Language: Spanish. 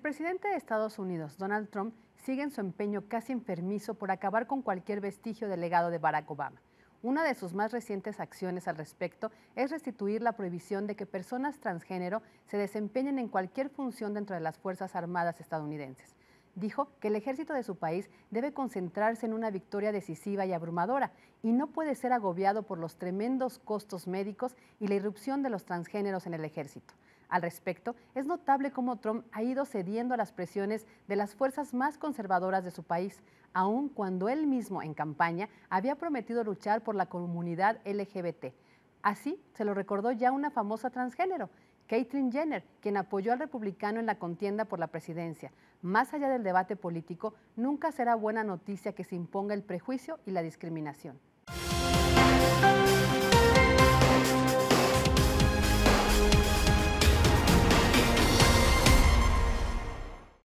presidente de Estados Unidos, Donald Trump, sigue en su empeño casi enfermizo por acabar con cualquier vestigio del legado de Barack Obama. Una de sus más recientes acciones al respecto es restituir la prohibición de que personas transgénero se desempeñen en cualquier función dentro de las Fuerzas Armadas estadounidenses. Dijo que el ejército de su país debe concentrarse en una victoria decisiva y abrumadora y no puede ser agobiado por los tremendos costos médicos y la irrupción de los transgéneros en el ejército. Al respecto, es notable cómo Trump ha ido cediendo a las presiones de las fuerzas más conservadoras de su país, aun cuando él mismo en campaña había prometido luchar por la comunidad LGBT. Así se lo recordó ya una famosa transgénero, Caitlyn Jenner, quien apoyó al republicano en la contienda por la presidencia. Más allá del debate político, nunca será buena noticia que se imponga el prejuicio y la discriminación.